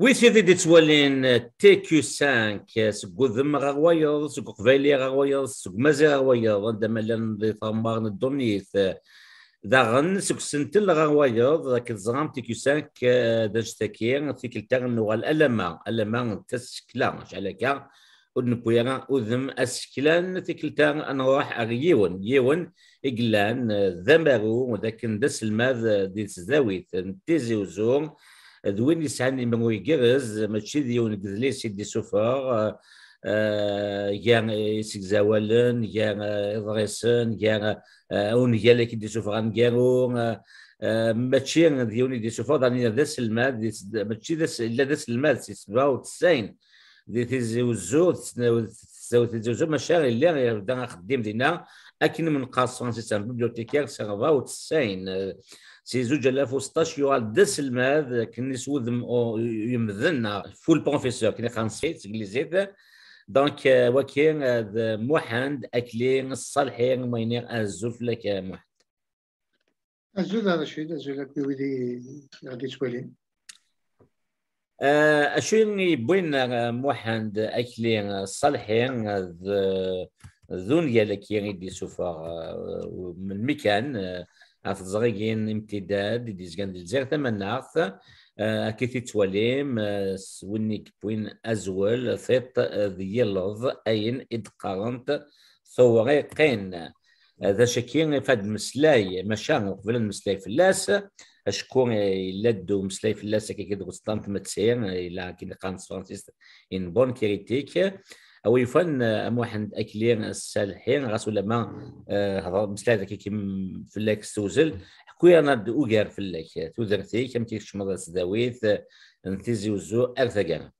وي سيدي دي تولين تي كيو 5 سكو ذم غوايض سكو قبايلي غوايض سكو مازال غوايض عندما لان دي ثمار الدنيث داغن سكو سنتل غوايض ذاك الزغام تي كيو 5 داجتاكي في كلتا نوغ الالمان تسكلا شعلكا ودنبويا وذم اسكلان في كلتا نروح يون اقلان ذمرو وذاك ندس الماذ ديال الزاويت تيزي وزور ذوين يسعن من يجرز ماشي ديون كذلي سيدي سوفر يا يسك زوالن يا إضريسن يا أون يالك دي سوفر أنجارو ماشي ديوني دي سوفر داني ذس المال ماشي ذس إلا ذس المال سبعة وتسعين دي تيزي وزو تيزي وزو مشاغل اللي بدنا خديم دينا أكن من قاصون سيستم بيبليوتيكير سبعة وتسعين سي 2016 يوال دس الماذ كني سوذم يمذنا فول بروفيسور كني خانسيت انجليزيت دونك وكين موحد اكلين الصالحين ماينير ازوف لك موحد ازول هذا الشيء ازول لك بيودي غادي تولي اشوني بوين موحد اكلين الصالحين ذون يالك يدي سوفا من مكان عرفت زغيين امتداد دي زكان دي زير تمناث كيفي تواليم سونيك بوين ازول ثيط ديالوظ اين ادقارنت ثوريقين ذا شكين فاد مسلاي مشان قبل المسلاي فلاس اشكون يلدو مسلاي فلاس كي كيدغ ستانت متسير الى كي قانت فرانسيس ان بون كريتيك او يفن واحد اكلين السالحين غاسو لما هضر مسلاذ كي فلاك سوزل حكويا انا اوغار فلاك توزرتي كم تيشمر سداويت نتيزي وزو ارثقان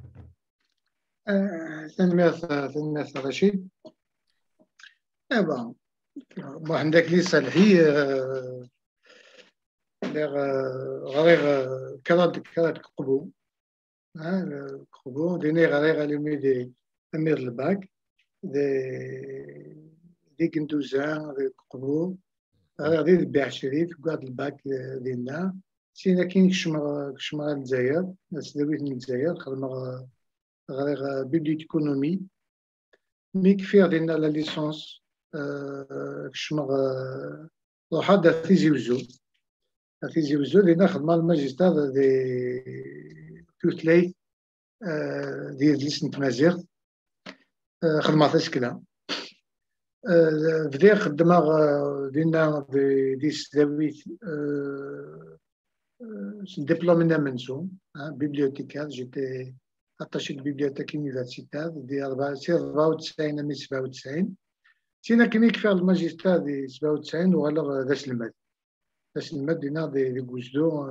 تنمية رشيد عندك لي صالحي غير كرات قبو قبو ديني غير على أمير الباك دي كندوزان دي قبو غادي البيع شريف قاد الباك ديالنا سينا كاين كشمر الجزائر سداويت من الجزائر خدمة غير بيبليك ايكونومي مي كفير ديالنا لا ليسونس كشمر روحا دا تيزي وزو ديالنا خدمة الماجستير دي كوتلي ديال لسنة مازيغ خدمة تسكلا بديت خدمة ديالنا دي سداويت دبلومنا منسوم بيبليوتيكار جيتي attaché de bibliothèque universitaire دي 94 من 97 سينا كني كفاية الماجستير دي 97 وغالا داس الماد دينا دي كوزدو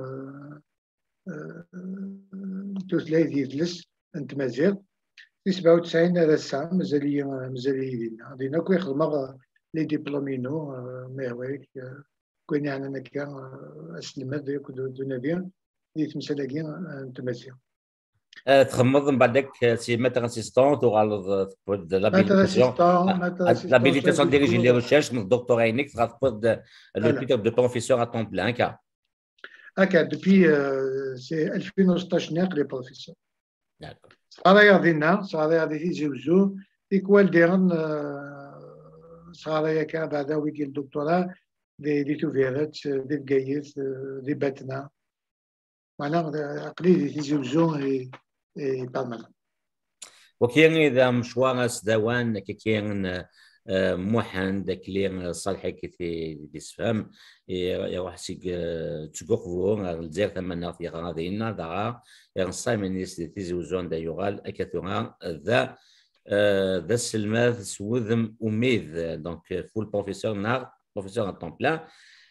توثلاي ديالس انت مازال في 97 هذا الساعة مازال دينا كوي خدمة لي ديبلومينو ما هوايك كوين يعني أنا كان أسلمات ديك دونا بيان دي تمسالاكين انت مازال تخمض من بعدك سي ماتر اسيستونت وغالض l'habilitation de diriger les recherches من الدكتور عينيك تغطي le titre de professeur à temps plein كا depuis c'est 2016 ناقل بروفيسور صرايا دينا صرايا دي زوجو إكوال ديرن صرايا كان بعد ويكي الدكتوراه دي توفيرات دي بقايث دي باتنا معناها عقلي دي زوجو بالمال وكاين اذا مشوار سداوان كاين موحن داك اللي صالحي كي تفهم يروح سيك تشوفو الجزائر ثمنا في غادينا دغا ينصايم نيس تيزي وزون دا يغال اكثرا ذا السلماذ سوذم اميد دونك فول بروفيسور نار بروفيسور ان طون بلان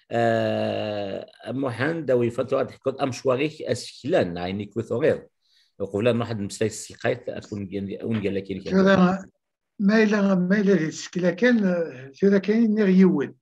موحن دا ويفتو غاد تحكوا امشواريك اسكلان عيني كوثورير وقبل ما واحد مسلاي السيقايت اكون قال لك ما إلا السكلا كان نغيود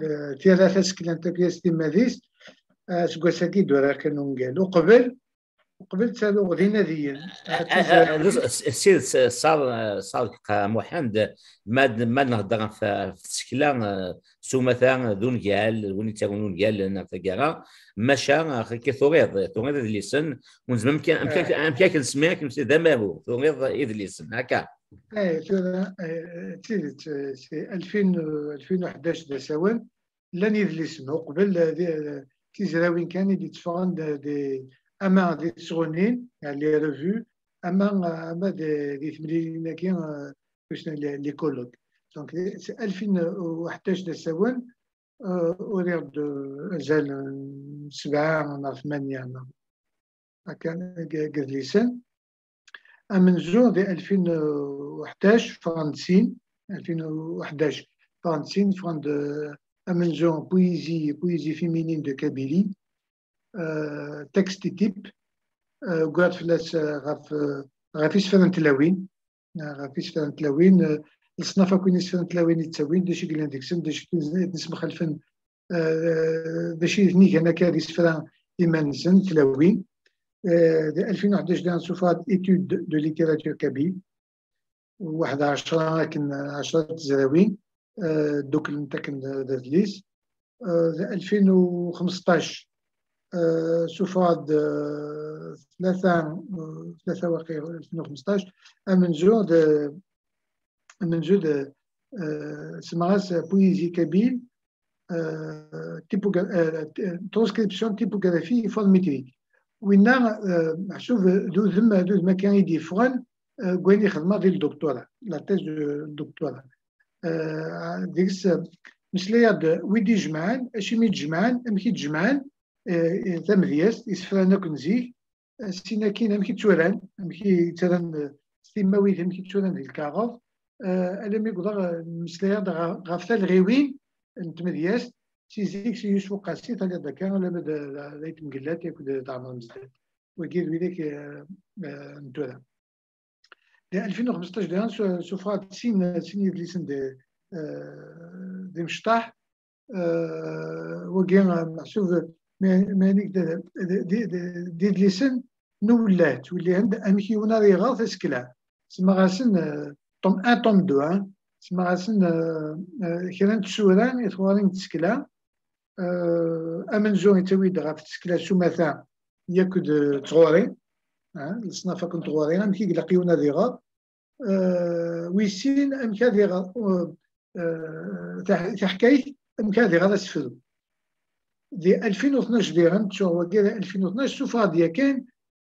ثلاثة سكلا أنت بياس ديما ديس سكواساكي دورا كانوا قالوا قبل وقبل تسالو غدينا ديا السيد صادق محمد ما نهضر في السكلا سو مثلا دون ديال وين تاكلون ديال نتاكا ماشا كي ثوريض الليسن ونزم امكان كنسميك ذا مابو ثوريض الليسن هكا. تيدت 2011 دا سوان لن يدلسن قبل تيزراوين كان يتفغن اما دي سغونين يعني لي ريفو اما دي ثمانين كان لي كولوك. دونك 2011 دا سوان وريد زال 7 ولا 8 كان قدليسن. من جون دي 2011 فرنسين 2011 فرنسين فراند من جون بويزي فيمينين دو كابيلي تكست تيب قعد فلاس غاف يسفرن تلاوين الصنافة كون يسفرن تلاوين يتساوين داشي قلنا ديكسن داشي نسمخ الفن داشي ثنيك أنا كاد يسفرن إيمانسن تلاوين. 2011 دان سوفات إيتود دو ليتيراتور كابيل 11 لكن 10 زراوين دوك نتاكن دازليس. 2015 سوفات 3 واقع 2015 من جود سمعاس بويزي كابيل ترانسكريبسيون تيبوغرافي فورميتريك وين شوف دوز ما كان يدي فران كوين خدمه ديال الدكتوراه لا تيز دو الدكتوراه ديكس مسليا ويدي جمعان اشي مي تجمعان امكي تجمعان تمدياس يسفرانا كنزيك سينا كاين امكي توران امكي تران ستيماويت امكي توران ديال الكاغوف الا مي يقدر مسليا غافتا الغيوين نتمدياس سيزيك سيوسف قاسي تاع داكا ولا بدا ليت مقلات ياكل طعم مزداد وكيد ويديك نتورا. 2015 ديال سوفات سين يدليسن دي مشطاح وكان محسوب مانيك دي دليسن نولات ولي عند امكي وناري غاث اسكلا سما غاسن طوم 1 طوم 2 سما غاسن كران تسوران يتوارين تسكلا امن جون يتويد غاف تسكلا سومثا ياكد تغوري الصنافه كنت تغوري امكي يلاقيونا ذي غا ويسين امكا ذي غا تحكايت امكا ذي غا سفلو دي 2012 ديران شو كذا 2012 سوف هاديا كان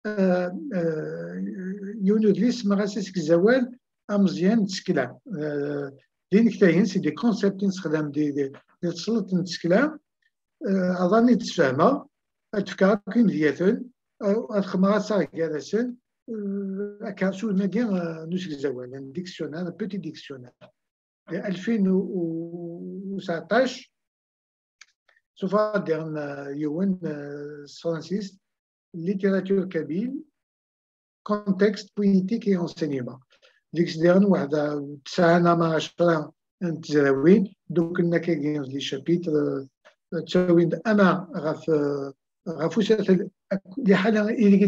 يونودليس مغاسيسك الزوال امزيان تسكلا دين كتاين سي دي كونسيبت نستخدم دي تسلط نتسكلا اظني تفهمها اتفكر كاين ديالن الخمرات صار جالسين كاسو ماكين نوسك الزوال ديكسيونير بيتي ديكسيونير 2019 سوف ديرنا يوان فرانسيس ليتيراتور كابيل كونتكست بوليتيك اي انسينيمون ديك ديرن واحد 9 مع 10 تزراوين دوك لنا كاين لي شابيتر تساوين اما غاف وسات لي حاله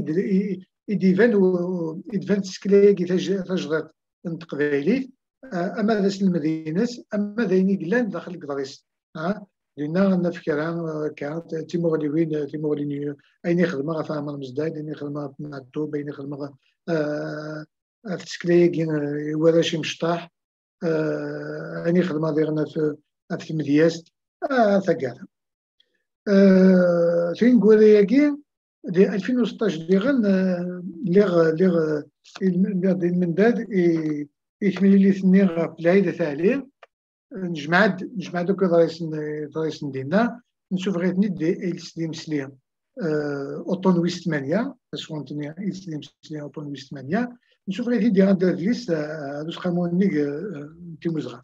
يديفان تسكلاكي تجرات تقبايليت اما ذاس المدينه اما ذيني قلان داخل الكدريس لأن نفكر كانت تيمورلي أين يخدم في عمل مزداد أين يخدم في الطوب أين يخدم في تسكليك ولا شي مشطاح أين يخدم ديالنا في المدياس ثقافة فين نقول ياكي دي 2016 ديال ليغ المنداد يكمل لي ثنين في العيد ثالث نجمع دوك درايس ندينا نشوف غير نيت دي السليم سليم اوطون ويست 8 باسكو نتني السليم سليم اوطون ويست 8 نشوف غير دي هاد ليست دوش خامونيك تيموزغا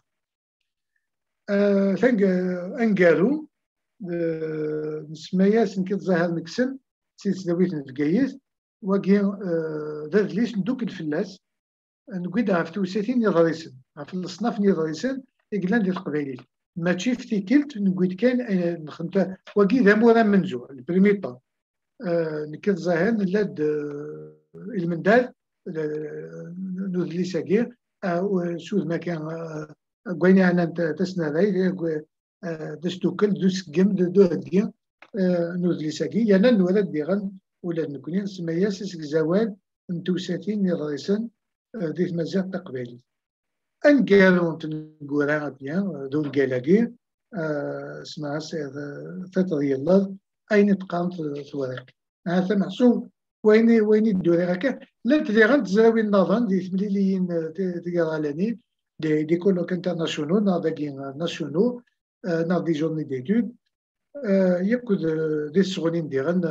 ثانك انكارو نسميها سنكيت ظاهر مكسن سيت داويت نتقايس وكي داد ليست ندوك الفلاس نقيد في توساتين يضريسن في الصناف يضريسن إقلان ديال القبائل ماشي في تيكلت نقول كان نخمت وكي ذا مورا منزوع البريمي طون نكد ظاهر لاد المندال نوذلي ساكي شوز ما كان قويني أنا تسنى ذي دستوكل دوس جيم دو هدي نوذلي ساكي يانا نولد ديغن ولاد نكوني نسمى سيسك زوال نتوساتين رئيسا ديت مزاق تقبالي انقالوا تنقورا بيان دون قالاقي اسمها تطري الله اين تقامت ثوارق هذا محسوب وين الدوري هكا لا تدي غنتزاوي النظام دي ثمليليين تقرالاني دي كولوك انترناسيونال ناضي ناسيونال ناضي جورني ديتود يكود دي سغنين ديغن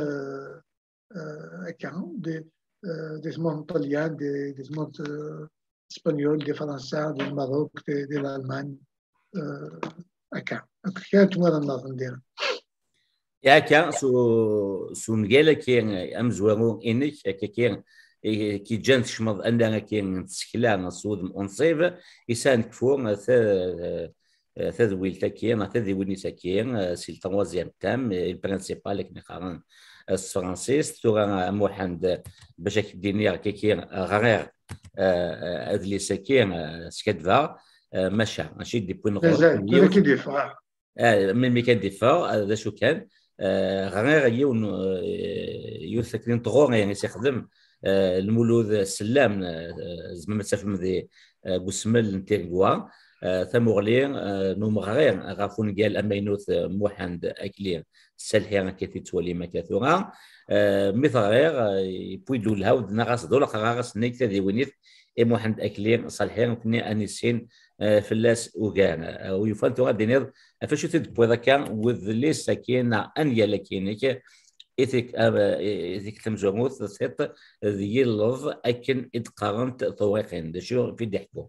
هكا دي ثمون طليان دي ثمون اسبانيول دي فرنسا دي المغرب دي الالمان هكا كانت وانا النظام ديالها يا كان سو نقال كاين امزوارو انك كاين كي جانت شمض اننا كاين تسكلا صود اونصيف يسان كفور ثذويل تاكين ثذويل تاكين سي التوازيام تام البرينسيبال كنا قارن الفرنسيس تورا موحد باش كدينيا كاين غير ادلي ساكين سكدفا ماشا ماشي دي بوين غير كي ديفا من ميكان ديفا هذا شو كان غير يوثكلين طغور يعني سيخدم المولود السلام زعما مسافه ذي قسمل نتيغوا ثمغلين نوم غير غافون قال امينوث موحد اكلين سالحين كيف تولي ما كثورا مثل غير يبويدوا الهاود نغاس دولا غاس نيك ذي ونيث موحد اكلين صالحين كني انيسين فلاس وكان ويفانتو غادي نيض فاش تدبو ذاك وذ لي ساكينا انيا لكينك ايثيك تمزوموث ثيط ذي اللوف اكن اتقارنت طويقين شو في ضحكو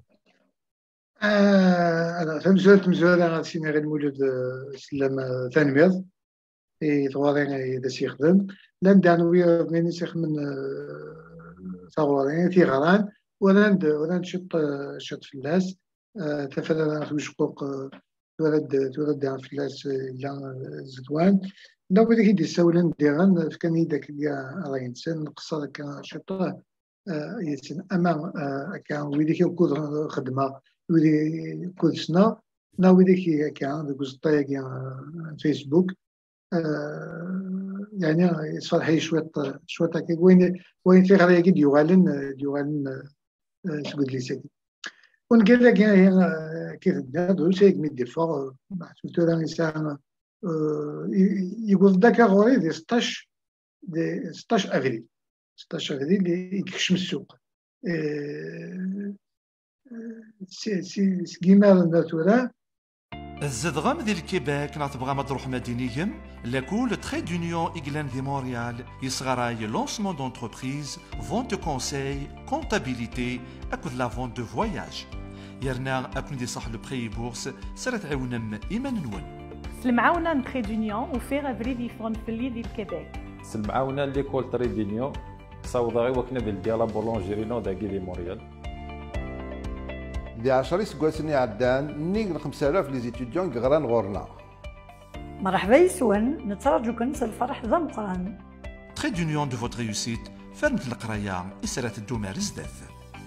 انا تمزول انا سيني غير مولود سلام ثانميض ثوارين دا سيخدم لان دانوي مني سيخ من ثوارين في غران ولان شط فلاس تفرد في شقوق تولد فلاس لا زدوان لو بدك يدي سولن ديغان كان يدك يا راينسن قصر كان شطه يسن اما كان ويديك يكون خدمه ويدي كل سنه نا ويديك كان بقصطيق فيسبوك يعني يصفر شويه هكا وين في غير يجي يوغالن سقد لي ساكي ونقول لك كيف هذا شيء من الدفاع محسوب ترى الانسان يقول ذاك غوري دي 16 افريل 16 افريل يكشم السوق سي كيما الناتورا الزدغام ديال الكيباك نعتبغى ما تروح مدينيهم لاكول تري دونيون إغلان دي مونريال يصغراي لونسمون دونتربريز فونت كونساي كونتابيليتي أكد لا فونت دو فواياج يرنا أكون دي صح لو بخي بورس سرت عونم إيمان نون سلمعاونا تري دونيون وفيغ افريل يفون في اللي ديال الكيباك سلمعاونا ليكول تري دونيون صوضاغي وكنا ديال بولونجيرينو داكي دي مونريال دي 10 سكواسني عدان نيك 5000 لي زيتيديون غران غورنا مرحبا يسون نترجوكم الفرح ذا مقران تري دونيون دو فوت ريوسيت فرمت القرايه اسرات الدومار زداف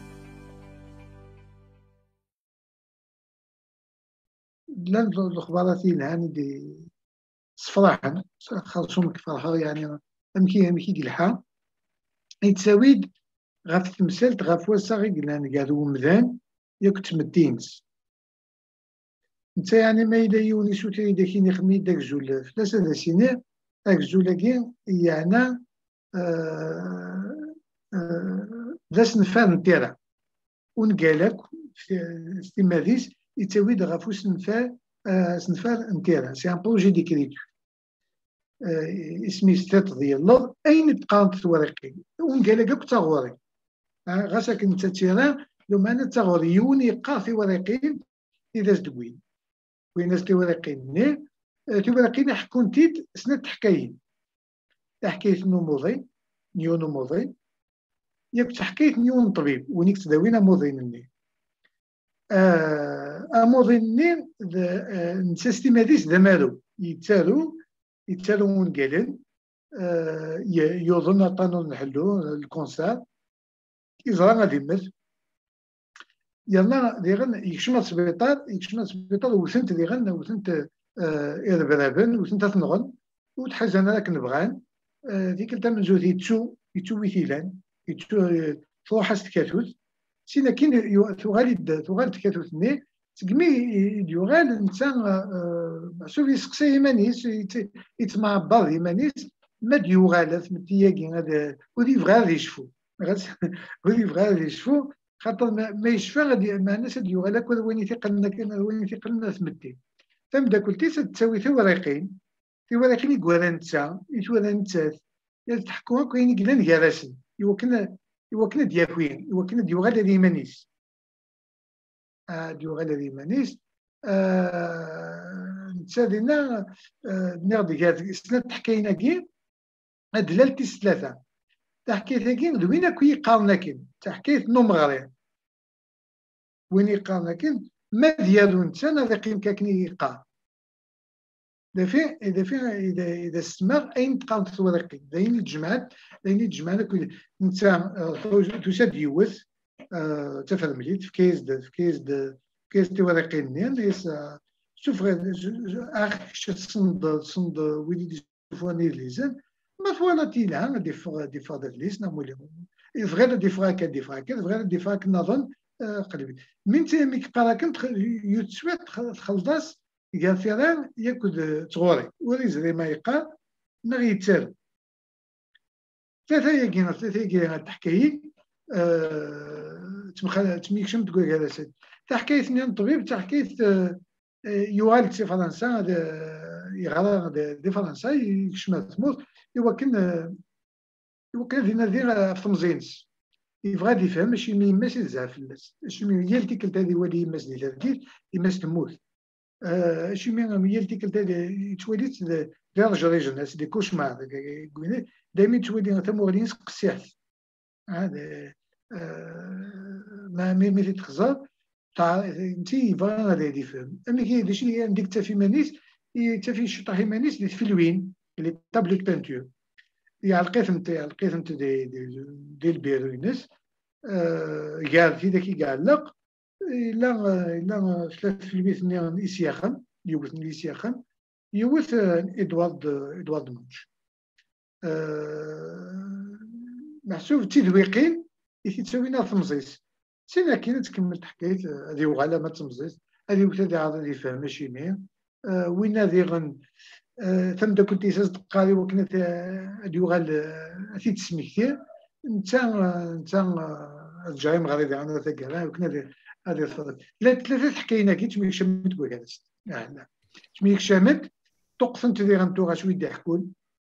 لان الاخبارات الهاني دي صفراحا خلصهم كفرحه يعني امكي دي الحا يتساويد غاف تمثال غاف واساغي لان قالوا مذان ياك تمدينس انت يعني ما يدا يونس وتي داكيني خمي داك جول فلاس هذا سيني داك جولاكي يعني داس نفان نتيرا ونقالك في ماديس يتساوي غافو سنفار نتيرا سي ان بروجي ديكريتو اسمي ستات ديال الله اين تقانت ورقي ونقالك بتاغوري غاساك انت تيرا لو ما أنا تغريون يقع في ورقين إذا زدوين وين ناس تورقين تورقين حكون تيت سنة حكايين حكاية نموضي نيو نموضي ياك حكاية نيو طبيب ونيك تداوين أموضين النين أموضين النين نساستي ماديس ذا مالو يتالو ونقالن يظن أطانو نحلو الكونسار يزرع غادي يمت يلا ديغن يكشم السبيطار وثنت ديغن وثنت إربرابن وثنت تنغن وتحزن لك نبغان ديك التا من زوج يتسو ويثيلان تروح استكاتوث سينا كين ثغال تكاتوث ني تقمي يغال انسان شوف يسقسي يمانيس يتمعبر يمانيس ما ديوغالث متياكي هذا ودي بغا غادي يشفو ودي بغا غادي يشفو خاطر ما يشفى غادي ما الناس ديوغالك وين يثقلنا كان وين يثقلنا ثمتي ثم داكلتي تساوي ثوريقين يقولان تسا يتولان تسات تحكوا كاين كلان جالسن يوكنا دياكوين يوكنا ديوغال هذه مانيس ديوغال هذه مانيس نتسادينا نغدي كاع سنة تحكينا كي دلالتي ثلاثة تحكيت كي وين كي قالنا كي تحكيت نمغري وين يقالنا كي ما ديالو انسان هذا قيم كاكني يقال إذا استمر أين تقام ثورقي داين تجمعنا كل إنسان تسد يوث تفهم مليت في كيس تورقي نين ليس شوف أخ صند ويدي يشوفوني ليزن ما فوالا تيلا دي فاضل ليس نعمل فغير دي فراك نظن قلبي من تيميك قراكنت يتسوى تخلص قال فيران ياكل تغوري وريز ما يقال ما غيتسال ثلاثة يجينا تحكي تميكشم تقول هذا سيد تحكي اثنين طبيب تحكي يوالد في فرنسا يغرى دي فرنسا يكشم تموت يوكن دينا في تمزينس يبغى يفهم ماشي زعف الناس هي اللي كنت هذه ولي يمس ديال الكيل يمس تموت شي من يلتي كنت توليت درجة ريجوناس دي كوشمار دايما تولي تمورين قسيح هذا ما ميمي تخزر تاع انتي فانا غادي يفهم اما كي داكشي عندك حتى في مانيس حتى في شطح مانيس اللي في الوين اللي طابلو بانتور لقيت انت دي البيروينس قال في ذاك يعلق لا 3% إسياخم يوث إسياخم يوث إدوارد مونش محسوب تدويقين يتساوينا تمزيس سينا كاين تكمل حكايت هذه وعلامة تمزيس هذه وثادي عاد يفهم ماشي مين وين هذه غن ثم دا كنت يصدق وكنا ديوغال في تسميكتي نتا الجايم غادي عندنا ثقه وكنا هذه الفضل ثلاثة حكاينا كي تميك شمت تقول هذا لا تميك شمت تقف انت دي غنتو غا شويه يحكون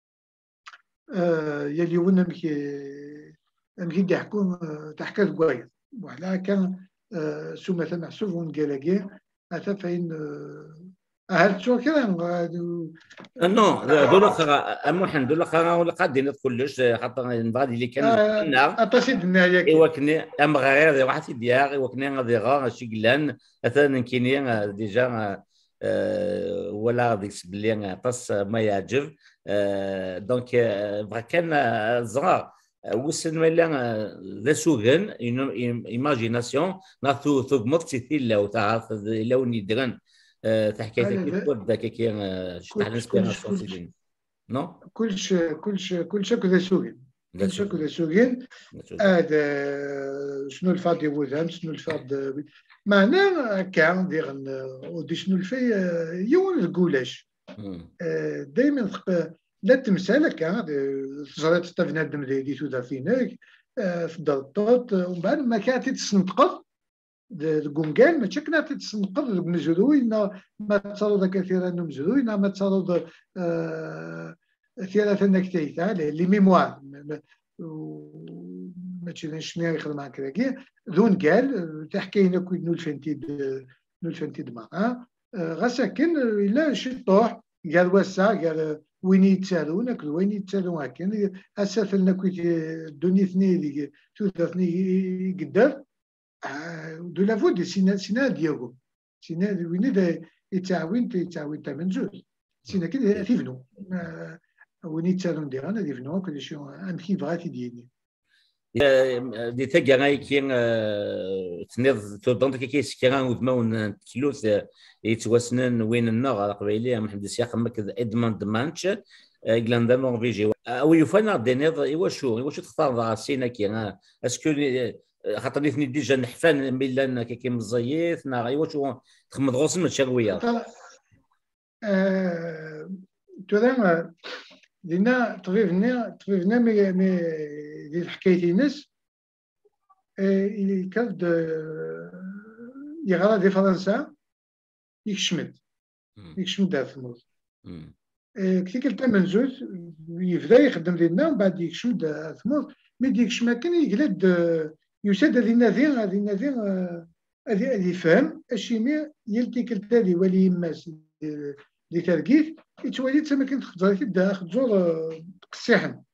يلي ونا مكي يحكون تحكى كويس وعلى كان سو مثلا محسوب ونقالاكي حتى فين هل شو كذا نو دول محمد دول ولا قادين كلش حتى نبغي اللي كان اتسدنا ياك ايوا كني ام غير واحد ديال ايوا كني غادي غا شي كلان مثلا كاينين ديجا ولا ديك بلي طاس ما يعجب دونك كان زرا وصل مالا ذا سوغن ايماجيناسيون ناثو ثقمت تيلا وتعرف لوني درن تحكي كيف تبدا كي شطح الانسبيراسيون نو كلش كذا سوغن كذا سوغن هذا شنو الفاد يبوذهم شنو الفاد معناه كان دير ودي شنو الفي يون الكولاش دائما لا تمثال كان زرات تفنى الدم دي تودا فينك في الضغط ومن بعد ما كانت تسنتقض الكونكان ما كنا تتسنقض المزروي ما تصرد كثيرا مزروي ما تصرد ثلاثة نكتيت لي ميموار ما تشيناش شنو يخدم هكاكي ذون قال تحكينا كوي نولفنتيد معاه غساكن الا شي طوح قال وسع قال وين يتسالون وين يتسالون هكا اسافلنا كوي الدنيا ثني ثلاثني قدر دو لا فود سينا ديالو سينا وين يتعاون تمن زوج سينا كده تيفنو وين يتسالون ديالنا دي فنو كل شيء ام كي بغات يديني دي تاكا غاي كي تنيض تودونت كي سكيران ودماون تلوث يتواسنن وين النغ القبيليه محمد السياق مكذ ادمان دمانش غلاندر نورفيجي او يفنا دينيض واش تختار سينا كي اسكو خاطر نيتني ديجا نحفان ميلان كي مزيف نا واش تخمض غوصن من شغويه تورا دينا طبيبنا مي دي الحكايتي ناس كاد يغرى دي فرنسا يكشمد هذا الموت كي قلت من زوج يبدا يخدم لينا من بعد يكشمد هذا الموت مي ديك الشما كان يقلد يساد هذه فهم الشيمي يلتي كلتا لي ولي ماس لي ترقيت يتولي تما كنت خضر كدا خضر قسيحن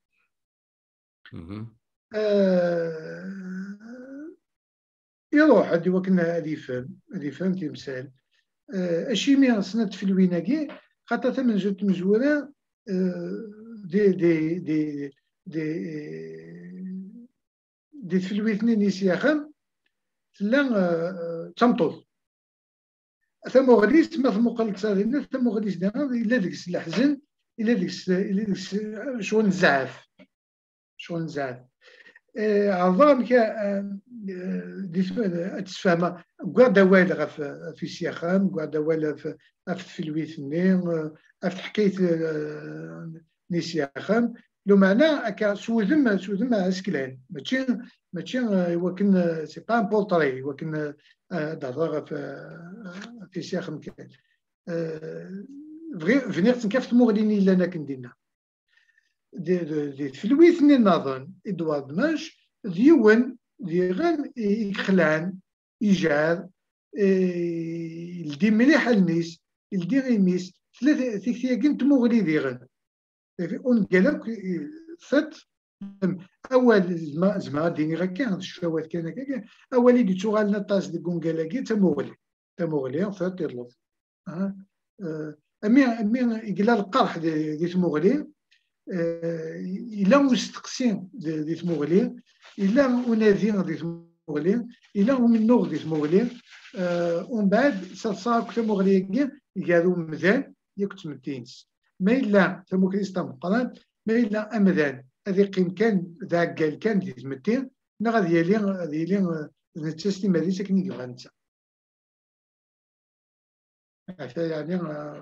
يروح هادي وكنا هادي فهم تمثال الشيمي سنة في الويناكي خاطر ثمن جوج مزورة دي في الويثنين يسياخن تلا تمطوط ثم غليس ما ثم قلت صارينا ثم غليس دابا الا ديك الحزن الا ديك شغل نزعف عظام كا تفهم قاعده والغ في سياخان قاعده والغ في الويثنين في حكايه نسياخان لو معنى كا سوذم اسكلان ماشي وكن سي با ان بورتري وكن دابا في سياخن كان فينيغ تنكفت مغليني لنا كندينا في الويثنين نظن ادوارد ماش ديون ديغن يخلان يجار الدي مليح الميس الدي غيميس ثلاثه ثيكتيا كنت مغلي ديغن اون قالك فات اول زعما ديني غا كان الشفاوات كان كاع اولي دي تشغالنا طاس دي كونغالاكي تمغلي فات يطلب امي يقلا القرح دي تمغلي الا مستقسين دي تمغلي الا ونادين دي تمغلي الا من نور دي تمغلي ومن بعد صار تمغلي كاع قالوا مذان ياك تمتينس ما الا تموكريستا مقران ما الا امذان هذه قيم كان ذا قال كان دي تمتين نا غادي يلي نتسلم هذه ساكني كيفانتا يعني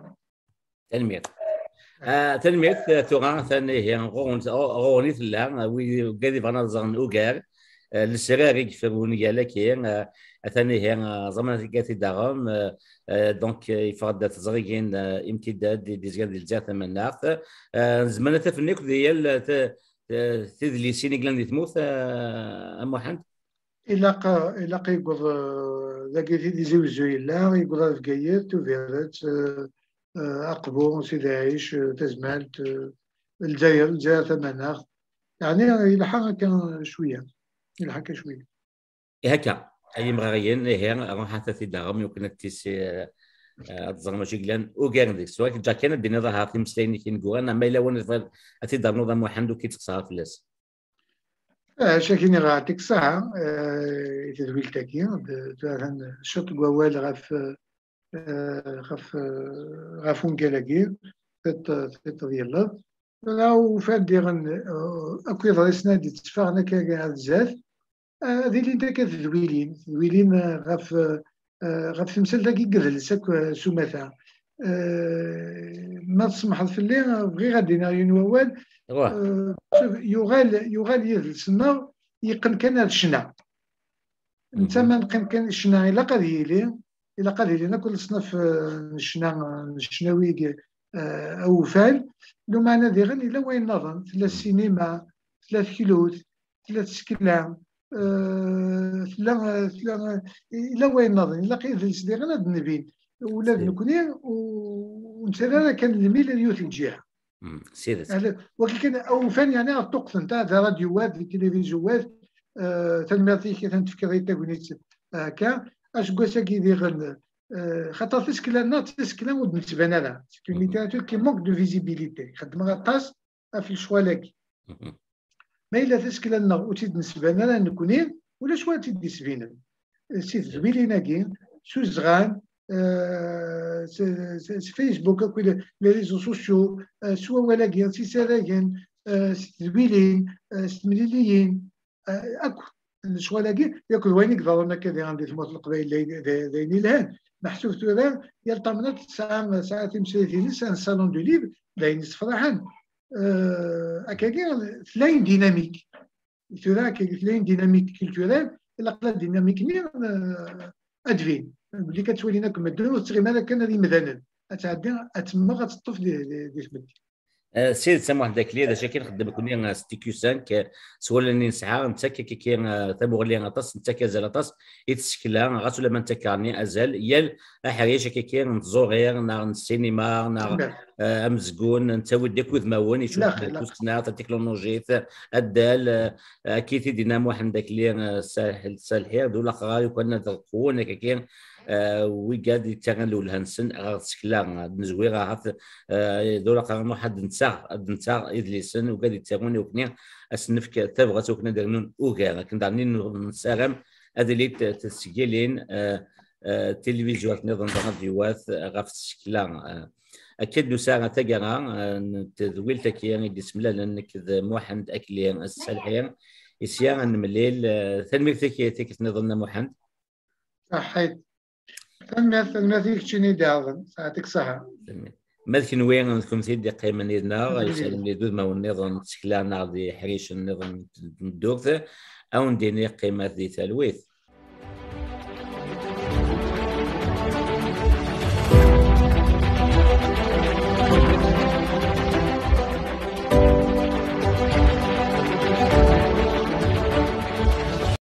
تنمية توران ثاني غوني ثلا وي قادي فانا زغن اوغار السراري فبوني لكن ثاني هي زمان كاتي داغم دونك يفرض تزغيين امتداد دي زياد الجات من ناخ زمان تفنيك ديال تدلي سينيغلان دي تموت محمد إلا يقول لقيتي دي زوجي لا يقول في قيت وفيرت أقبو سيدي عيش تزمالت الجزائر ثمناخ يعني يلحق كان شوية هكا أي مغاريين هي راح تثي داغم يمكن تيسي أتزغم شكلان وكان ديك سواء جا كانت بين ظهر في مسليني كي نقول أنا ما إلا وين أتي دار نظام محمد كي تصار في الناس شاكيني غاتيك ساعة تدويل تاكي شط قوال غافون كالاكي فت ديال لا وفات ديغن اكو يضرسنا دي تفاغنا كاع بزاف هذه اللي انت كتدويلين غاف تمثل داكي قدل ساك سمثا ما تسمح في الليل بغي غادي ينوال يغال يدلسنا يقن كان هاد الشنا انت ما نقن كان الشنا الا قاد يلينا كل صنف الشناوي او فال لو معنى ديغن الا وين نظن ثلاث سينما 3 كيلوت 3 سكلام الا وين نظن الا قيدلس ديغن هاد النبي ولاد نكوني ونسالنا كان الميل اليوت الجهه سيدي وكي كان او فان يعني الطقس نتاع راديوات التلفزيونات تنمرتي كي تنفكر تاكونيت كا اش كوسا كي ديغن خاطر تسكلنا ود نتبان لها سكو ليتيراتور كي مونك دو فيزيبيليتي خدم غطاس في الشوالاكي ما إلا تسكل لنا وتيد نسبانا لا نكونين ولا شوا تيد سبينا سيت زويلينا كين سوزغان فيسبوك لي ريزو سوسيو سوا ولا كين سيساراكين زويلين ستمليليين اكو الشوالاكي ياكل وين يقدروا كذا عندي ثمات القبائل داينين لهان محسوب ثوران يلطمنا ساعات مسيتين سالون دو ليف داين صفراحان هكاكي ثلاين ديناميك ثوران ثلاين ديناميك كولتورال الا ديناميك نير ادفين اللي كتولينا كما الدنيا وتغيما كان هذه مثلا اتعدى اتما غتطف دي ثبت سيد سامح داك لي داك كي نخدم كوني ستيكيو 5 سوا اللي نسعى انت كي ثمو لي غطاس انت كازال طاس يتسكلا غاتولا ما انت كارني ازال يال احريش كي نتزور غير نار السينما نار امزكون انت وديك وذماون يشوف الصناعه التكنولوجيا الدال كي دينامو واحد داك لي سالحير دولا قراي وكنا تقون كي ويقاد يتغلوا الهنسن غتسكلا نزوي غاث دولا قرن واحد نتا يدليسن وقاد يتغوني وكني اسنفك تبغى توكنا درنون اوغا كندرني نسارم هذا اللي تسجيلين تلفزيونات نظام راديوات غاف السكلا اكيد نسارة تقرا تذويل تكيان بسم الله لانك موحد اكلين السلحين يسيان مليل ثنمير تكيتك نظن موحد صحيت ثم فيك شنو داغن ساعتك صحة مالكن وين نكون تيدي قيمة نيدنا يسلم لي دود ما النظام تسكلا ناضي حريش النظام الدوغ او نديني قيمة ذي تلويث